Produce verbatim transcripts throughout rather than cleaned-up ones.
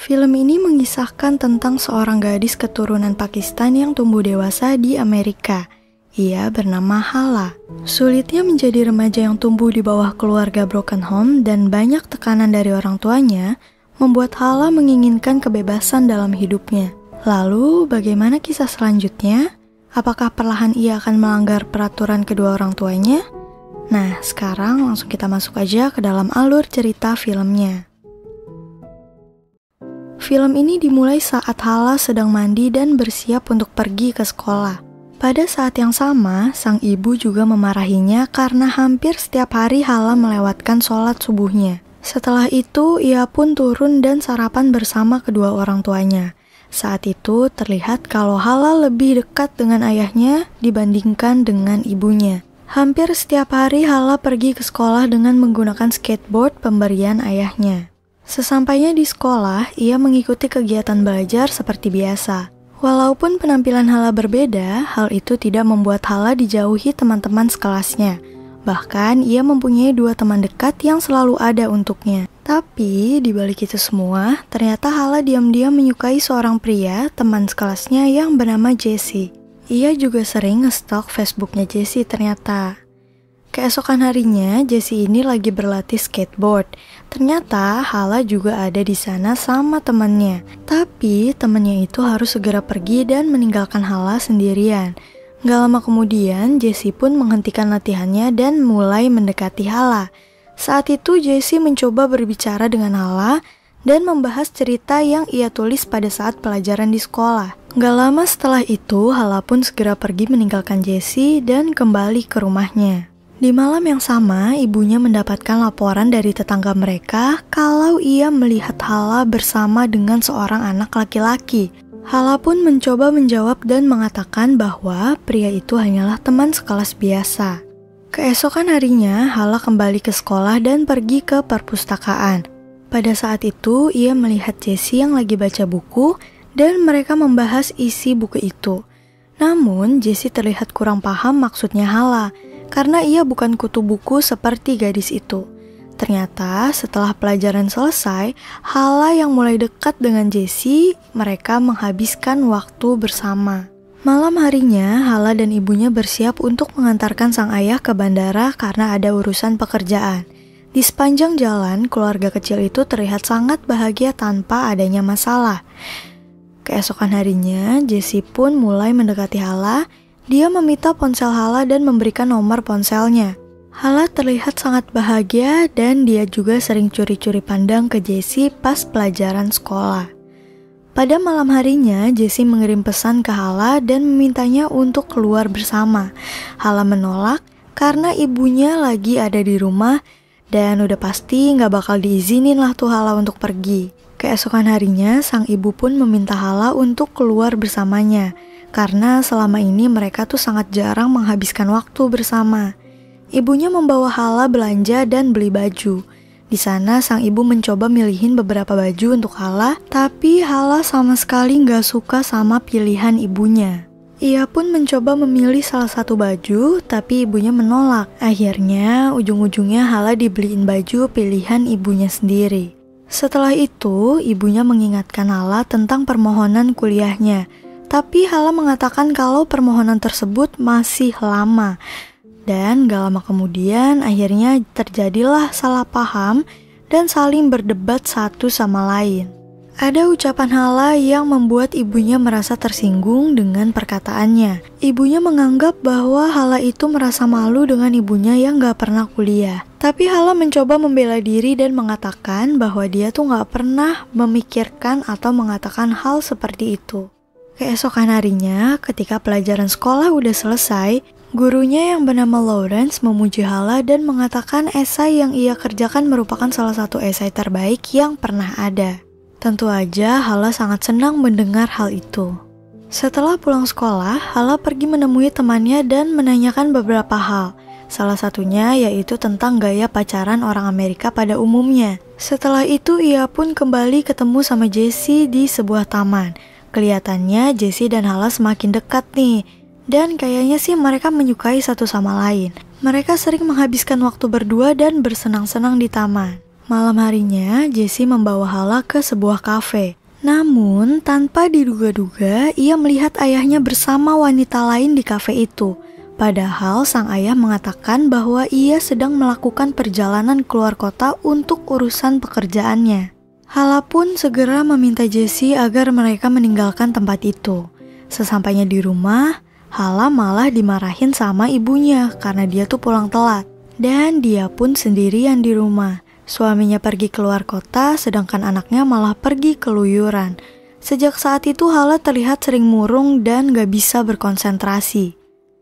Film ini mengisahkan tentang seorang gadis keturunan Pakistan yang tumbuh dewasa di Amerika. Ia bernama Hala. Sulitnya menjadi remaja yang tumbuh di bawah keluarga broken home dan banyak tekanan dari orang tuanya, membuat Hala menginginkan kebebasan dalam hidupnya. Lalu, bagaimana kisah selanjutnya? Apakah perlahan ia akan melanggar peraturan kedua orang tuanya? Nah, sekarang langsung kita masuk aja ke dalam alur cerita filmnya. Film ini dimulai saat Hala sedang mandi dan bersiap untuk pergi ke sekolah. Pada saat yang sama, sang ibu juga memarahinya karena hampir setiap hari Hala melewatkan sholat subuhnya. Setelah itu, ia pun turun dan sarapan bersama kedua orang tuanya. Saat itu, terlihat kalau Hala lebih dekat dengan ayahnya dibandingkan dengan ibunya. Hampir setiap hari Hala pergi ke sekolah dengan menggunakan skateboard pemberian ayahnya. Sesampainya di sekolah, ia mengikuti kegiatan belajar seperti biasa. Walaupun penampilan Hala berbeda, hal itu tidak membuat Hala dijauhi teman-teman sekelasnya. Bahkan, ia mempunyai dua teman dekat yang selalu ada untuknya. Tapi, di balik itu semua, ternyata Hala diam-diam menyukai seorang pria, teman sekelasnya yang bernama Jesse. Ia juga sering nge-stalk Facebooknya Jesse ternyata. Keesokan harinya, Jesse ini lagi berlatih skateboard. Ternyata Hala juga ada di sana sama temannya. Tapi temannya itu harus segera pergi dan meninggalkan Hala sendirian. Gak lama kemudian, Jesse pun menghentikan latihannya dan mulai mendekati Hala. Saat itu Jesse mencoba berbicara dengan Hala dan membahas cerita yang ia tulis pada saat pelajaran di sekolah. Gak lama setelah itu, Hala pun segera pergi meninggalkan Jesse dan kembali ke rumahnya. Di malam yang sama, ibunya mendapatkan laporan dari tetangga mereka kalau ia melihat Hala bersama dengan seorang anak laki-laki. Hala pun mencoba menjawab dan mengatakan bahwa pria itu hanyalah teman sekelas biasa. Keesokan harinya, Hala kembali ke sekolah dan pergi ke perpustakaan. Pada saat itu, ia melihat Jesse yang lagi baca buku dan mereka membahas isi buku itu. Namun, Jesse terlihat kurang paham maksudnya Hala, karena ia bukan kutu buku seperti gadis itu. Ternyata setelah pelajaran selesai, Hala yang mulai dekat dengan Jesse, mereka menghabiskan waktu bersama. Malam harinya, Hala dan ibunya bersiap untuk mengantarkan sang ayah ke bandara karena ada urusan pekerjaan. Di sepanjang jalan, keluarga kecil itu terlihat sangat bahagia tanpa adanya masalah. Keesokan harinya, Jesse pun mulai mendekati Hala. Dia meminta ponsel Hala dan memberikan nomor ponselnya. Hala terlihat sangat bahagia dan dia juga sering curi-curi pandang ke Jesse pas pelajaran sekolah. Pada malam harinya, Jesse mengirim pesan ke Hala dan memintanya untuk keluar bersama. Hala menolak karena ibunya lagi ada di rumah dan udah pasti gak bakal diizinin lah tuh Hala untuk pergi. Keesokan harinya, sang ibu pun meminta Hala untuk keluar bersamanya. Karena selama ini mereka tuh sangat jarang menghabiskan waktu bersama. Ibunya membawa Hala belanja dan beli baju. Di sana sang ibu mencoba milihin beberapa baju untuk Hala, tapi Hala sama sekali nggak suka sama pilihan ibunya. Ia pun mencoba memilih salah satu baju, tapi ibunya menolak. Akhirnya, ujung-ujungnya Hala dibeliin baju pilihan ibunya sendiri. Setelah itu, ibunya mengingatkan Hala tentang permohonan kuliahnya. Tapi Hala mengatakan kalau permohonan tersebut masih lama. Dan gak lama kemudian akhirnya terjadilah salah paham dan saling berdebat satu sama lain. Ada ucapan Hala yang membuat ibunya merasa tersinggung dengan perkataannya. Ibunya menganggap bahwa Hala itu merasa malu dengan ibunya yang gak pernah kuliah. Tapi Hala mencoba membela diri dan mengatakan bahwa dia tuh gak pernah memikirkan atau mengatakan hal seperti itu. Keesokan harinya, ketika pelajaran sekolah udah selesai, gurunya yang bernama Lawrence memuji Hala dan mengatakan esai yang ia kerjakan merupakan salah satu esai terbaik yang pernah ada. Tentu aja Hala sangat senang mendengar hal itu. Setelah pulang sekolah, Hala pergi menemui temannya dan menanyakan beberapa hal. Salah satunya yaitu tentang gaya pacaran orang Amerika pada umumnya. Setelah itu ia pun kembali ketemu sama Jesse di sebuah taman. Kelihatannya Jesse dan Hala semakin dekat nih, dan kayaknya sih mereka menyukai satu sama lain. Mereka sering menghabiskan waktu berdua dan bersenang-senang di taman. Malam harinya, Jessie membawa Hala ke sebuah kafe. Namun, tanpa diduga-duga, ia melihat ayahnya bersama wanita lain di kafe itu. Padahal sang ayah mengatakan bahwa ia sedang melakukan perjalanan keluar kota untuk urusan pekerjaannya. Hala pun segera meminta Jessie agar mereka meninggalkan tempat itu. Sesampainya di rumah, Hala malah dimarahin sama ibunya karena dia tuh pulang telat. Dan dia pun sendirian di rumah. Suaminya pergi keluar kota, sedangkan anaknya malah pergi keluyuran. Sejak saat itu Hala terlihat sering murung dan gak bisa berkonsentrasi.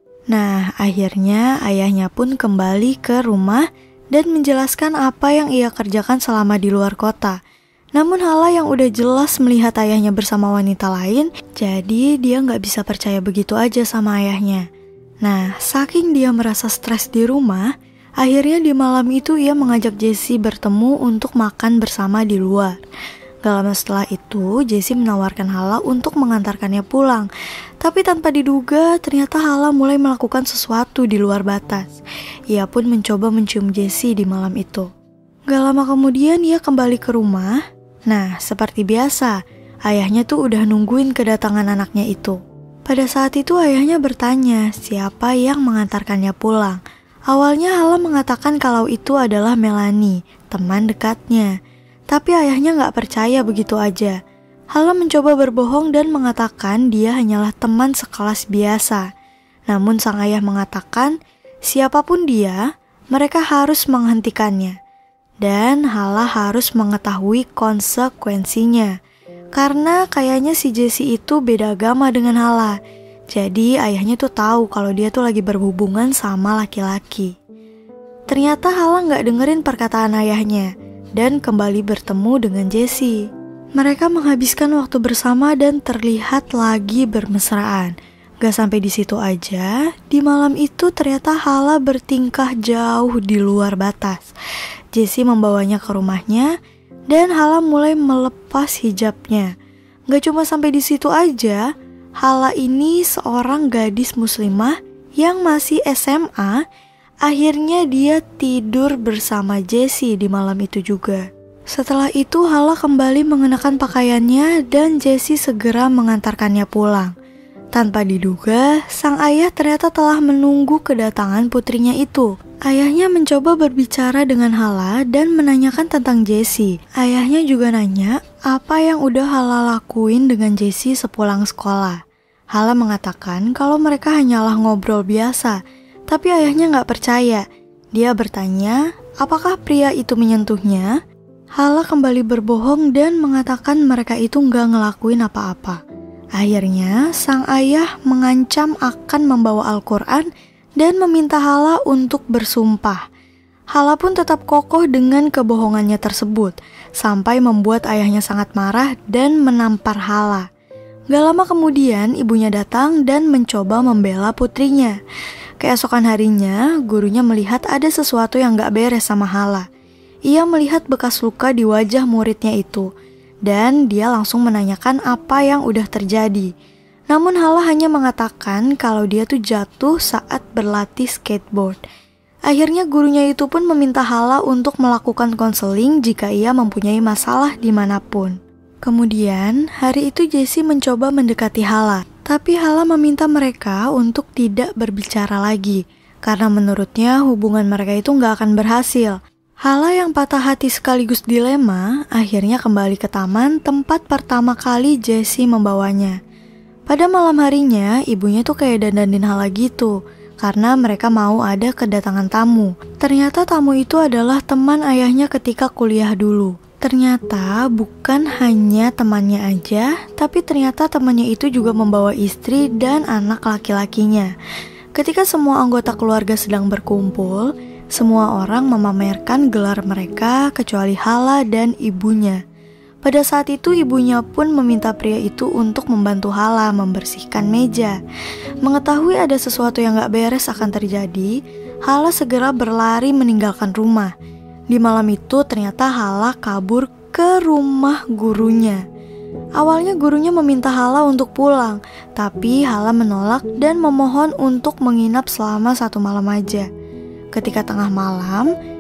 Nah, akhirnya ayahnya pun kembali ke rumah dan menjelaskan apa yang ia kerjakan selama di luar kota. Namun Hala yang udah jelas melihat ayahnya bersama wanita lain, jadi dia gak bisa percaya begitu aja sama ayahnya. Nah, saking dia merasa stres di rumah, akhirnya di malam itu ia mengajak Jessie bertemu untuk makan bersama di luar. Gak lama setelah itu, Jessie menawarkan Hala untuk mengantarkannya pulang. Tapi tanpa diduga, ternyata Hala mulai melakukan sesuatu di luar batas. Ia pun mencoba mencium Jessie di malam itu. Gak lama kemudian ia kembali ke rumah. Nah, seperti biasa, ayahnya tuh udah nungguin kedatangan anaknya itu. Pada saat itu ayahnya bertanya siapa yang mengantarkannya pulang. Awalnya Hala mengatakan kalau itu adalah Melanie, teman dekatnya. Tapi ayahnya gak percaya begitu aja. Hala mencoba berbohong dan mengatakan dia hanyalah teman sekelas biasa. Namun sang ayah mengatakan siapapun dia, mereka harus menghentikannya. Dan Hala harus mengetahui konsekuensinya. Karena kayaknya si Jessie itu beda agama dengan Hala. Jadi ayahnya tuh tahu kalau dia tuh lagi berhubungan sama laki-laki. Ternyata Hala gak dengerin perkataan ayahnya dan kembali bertemu dengan Jessie. Mereka menghabiskan waktu bersama dan terlihat lagi bermesraan. Gak sampai di situ aja, di malam itu ternyata Hala bertingkah jauh di luar batas. Jessie membawanya ke rumahnya dan Hala mulai melepas hijabnya. Gak cuma sampai di situ aja, Hala ini seorang gadis muslimah yang masih S M A. Akhirnya dia tidur bersama Jessie di malam itu juga. Setelah itu Hala kembali mengenakan pakaiannya dan Jessie segera mengantarkannya pulang. Tanpa diduga, sang ayah ternyata telah menunggu kedatangan putrinya itu. Ayahnya mencoba berbicara dengan Hala dan menanyakan tentang Jessie. Ayahnya juga nanya apa yang udah Hala lakuin dengan Jessie sepulang sekolah. Hala mengatakan kalau mereka hanyalah ngobrol biasa. Tapi ayahnya gak percaya. Dia bertanya, apakah pria itu menyentuhnya? Hala kembali berbohong dan mengatakan mereka itu gak ngelakuin apa-apa. Akhirnya, sang ayah mengancam akan membawa Al-Quran dan meminta Hala untuk bersumpah. Hala pun tetap kokoh dengan kebohongannya tersebut, sampai membuat ayahnya sangat marah dan menampar Hala. Gak lama kemudian, ibunya datang dan mencoba membela putrinya. Keesokan harinya, gurunya melihat ada sesuatu yang gak beres sama Hala. Ia melihat bekas luka di wajah muridnya itu, dan dia langsung menanyakan apa yang udah terjadi. Namun Hala hanya mengatakan kalau dia tuh jatuh saat berlatih skateboard. Akhirnya gurunya itu pun meminta Hala untuk melakukan konseling jika ia mempunyai masalah dimanapun. Kemudian, hari itu Jessie mencoba mendekati Hala. Tapi Hala meminta mereka untuk tidak berbicara lagi, karena menurutnya hubungan mereka itu gak akan berhasil. Hala yang patah hati sekaligus dilema, akhirnya kembali ke taman tempat pertama kali Jessie membawanya. Pada malam harinya, ibunya tuh kayak dandanin Hala gitu, karena mereka mau ada kedatangan tamu. Ternyata tamu itu adalah teman ayahnya ketika kuliah dulu. Ternyata bukan hanya temannya aja, tapi ternyata temannya itu juga membawa istri dan anak laki-lakinya. Ketika semua anggota keluarga sedang berkumpul, semua orang memamerkan gelar mereka kecuali Hala dan ibunya. Pada saat itu ibunya pun meminta pria itu untuk membantu Hala membersihkan meja. Mengetahui ada sesuatu yang gak beres akan terjadi, Hala segera berlari meninggalkan rumah. Di malam itu ternyata Hala kabur ke rumah gurunya. Awalnya gurunya meminta Hala untuk pulang, tapi Hala menolak dan memohon untuk menginap selama satu malam aja. Ketika tengah malam,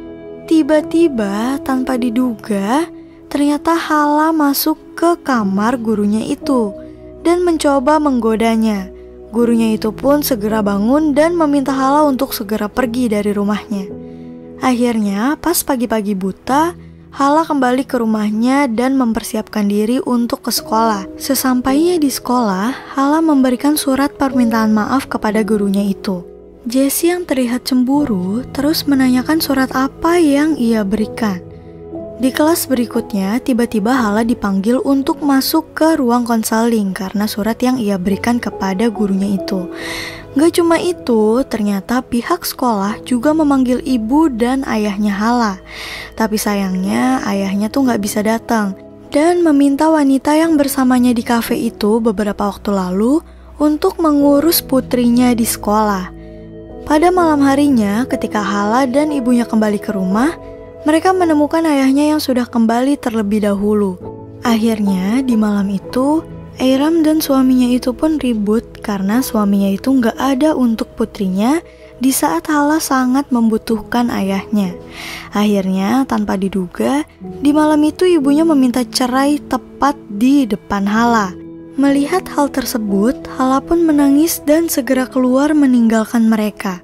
Tiba-tiba tanpa diduga, ternyata Hala masuk ke kamar gurunya itu dan mencoba menggodanya. Gurunya itu pun segera bangun dan meminta Hala untuk segera pergi dari rumahnya. Akhirnya pas pagi-pagi buta, Hala kembali ke rumahnya dan mempersiapkan diri untuk ke sekolah. Sesampainya di sekolah, Hala memberikan surat permintaan maaf kepada gurunya itu. Jessie yang terlihat cemburu terus menanyakan surat apa yang ia berikan. Di kelas berikutnya, tiba-tiba Hala dipanggil untuk masuk ke ruang konseling karena surat yang ia berikan kepada gurunya itu. Gak cuma itu, ternyata pihak sekolah juga memanggil ibu dan ayahnya Hala. Tapi sayangnya ayahnya tuh gak bisa datang dan meminta wanita yang bersamanya di kafe itu beberapa waktu lalu untuk mengurus putrinya di sekolah. Pada malam harinya, ketika Hala dan ibunya kembali ke rumah, mereka menemukan ayahnya yang sudah kembali terlebih dahulu. Akhirnya di malam itu, Eiram dan suaminya itu pun ribut karena suaminya itu nggak ada untuk putrinya di saat Hala sangat membutuhkan ayahnya. Akhirnya tanpa diduga, di malam itu ibunya meminta cerai tepat di depan Hala. Melihat hal tersebut, Hala pun menangis dan segera keluar meninggalkan mereka.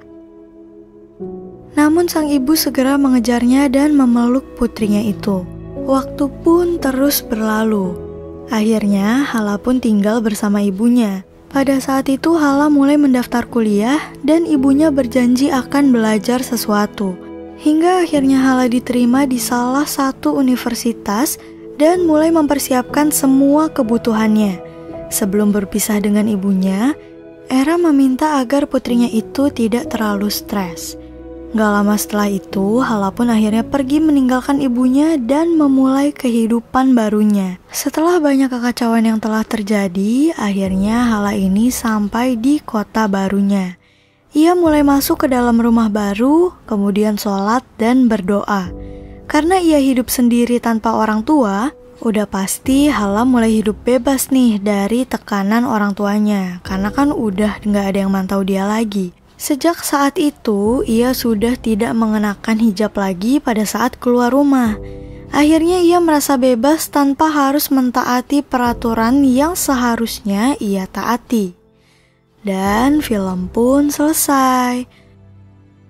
Namun sang ibu segera mengejarnya dan memeluk putrinya itu. Waktu pun terus berlalu. Akhirnya Hala pun tinggal bersama ibunya. Pada saat itu Hala mulai mendaftar kuliah dan ibunya berjanji akan belajar sesuatu. Hingga akhirnya Hala diterima di salah satu universitas dan mulai mempersiapkan semua kebutuhannya. Sebelum berpisah dengan ibunya, Eiram meminta agar putrinya itu tidak terlalu stres. Gak lama setelah itu, Hala pun akhirnya pergi meninggalkan ibunya dan memulai kehidupan barunya. Setelah banyak kekacauan yang telah terjadi, akhirnya Hala ini sampai di kota barunya. Ia mulai masuk ke dalam rumah baru, kemudian sholat dan berdoa. Karena ia hidup sendiri tanpa orang tua, udah pasti Hala mulai hidup bebas nih dari tekanan orang tuanya. Karena kan udah gak ada yang mantau dia lagi. Sejak saat itu, ia sudah tidak mengenakan hijab lagi pada saat keluar rumah. Akhirnya ia merasa bebas tanpa harus mentaati peraturan yang seharusnya ia taati. Dan film pun selesai.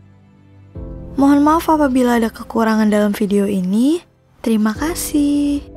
Mohon maaf apabila ada kekurangan dalam video ini. Terima kasih.